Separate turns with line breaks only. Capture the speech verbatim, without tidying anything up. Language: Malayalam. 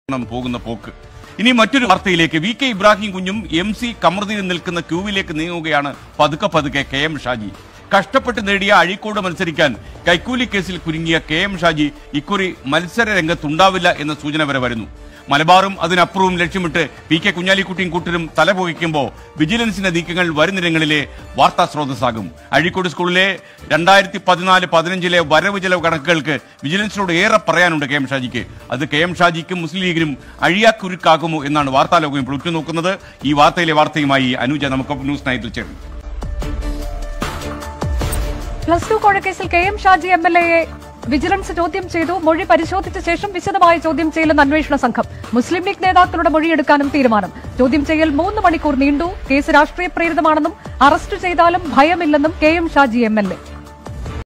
പോകുന്ന പോക്ക്. ഇനി മറ്റൊരു വാർത്തയിലേക്ക്. വി കെ ഇബ്രാഹിം കുഞ്ഞും എം സി കമറുദ്ദീനും നിൽക്കുന്ന ക്യൂവിലേക്ക് നീങ്ങുകയാണ് പതുക്കെ പതുക്കെ കെ എം ഷാജി. കഷ്ടപ്പെട്ട് നേടിയ അഴീക്കോട് മത്സരിക്കാൻ കൈക്കൂലി കേസിൽ കുരുങ്ങിയ കെ എം ഷാജി ഇക്കുറി മത്സര രംഗത്തുണ്ടാവില്ല എന്ന സൂചന വരെ വരുന്നു. മലബാറും അതിനപ്പുറവും ലക്ഷ്യമിട്ട് പി കെ കുഞ്ഞാലിക്കുട്ടിയും കൂട്ടരും തലപൊകിക്കുമ്പോൾ വിജിലൻസിന്റെ നീക്കങ്ങൾ വരുന്നിടങ്ങളിലെ വാർത്താ സ്രോതസ്സാകും. അഴീക്കോട് സ്കൂളിലെ രണ്ടായിരത്തി പതിനാല് പതിനഞ്ചിലെ വരവ് ചെലവ് കണക്കുകൾക്ക് വിജിലൻസിനോട് ഏറെ പറയാനുണ്ട് കെ എം ഷാജിക്ക്. അത് കെ എം ഷാജിക്കും മുസ്ലിം ലീഗിനും അഴിയാക്കുരുക്കാകുമോ എന്നാണ് വാർത്താലോകം ഇപ്പോൾ ഉറ്റുനോക്കുന്നത്. ഈ വാർത്തയിലെ വാർത്തയുമായി അനുജ നമുക്ക് ന്യൂസ് നയത്തിൽ ചേർന്നു.
പ്ലസ് ടു കോഴക്കേസിൽ K M Shaji M L എയെ വിജിലൻസ് ചോദ്യം ചെയ്തു. മൊഴി പരിശോധിച്ച ശേഷം വിശദമായ ചോദ്യം ചെയ്യലെന്ന് അന്വേഷണ സംഘം. മുസ്ലിം ലീഗ് നേതാക്കളുടെ മൊഴിയെടുക്കാനും തീരുമാനം. ചോദ്യം ചെയ്യൽ മൂന്ന് മണിക്കൂർ നീണ്ടു. കേസ് രാഷ്ട്രീയ പ്രേരിതമാണെന്നും അറസ്റ്റ് ചെയ്താലും ഭയമില്ലെന്നും K M Shaji M L A.